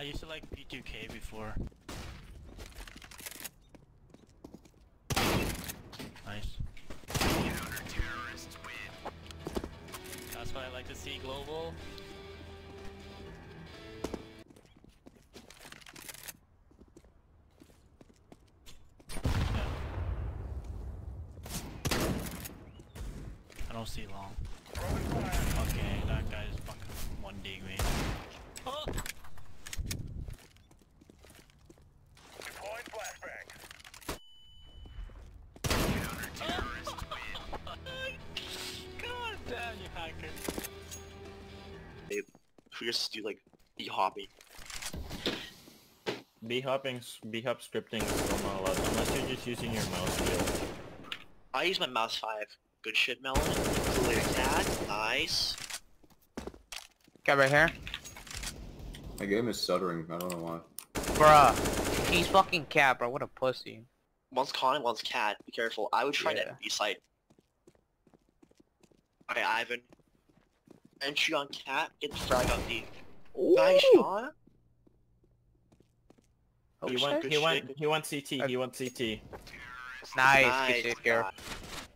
used to like P2K before. Nice. Counter-terrorists win. That's what I like to see, Global. Yeah. I don't see long. Okay, that guy's fucking one dig me. Oh! Deploying flashbang. Counter-terrorists win. God damn you, hacker. If we just do like B-hopping. B-hop scripting is still not allowed unless you're just using your mouse wheel. I use my mouse 5. Good shit, Melon. Cooler cat. Nice. Cat right here. My game is stuttering, I don't know why. Bruh. He's fucking cat, bro. What a pussy. One's con, one's cat. Be careful. I would try Yeah. to B site. Okay, Ivan. Entry on cat. Get the frag on D. Nice shot. Oh, He shit. went Good CT, Okay. he went CT. Nice. Nice Good shit here. shot.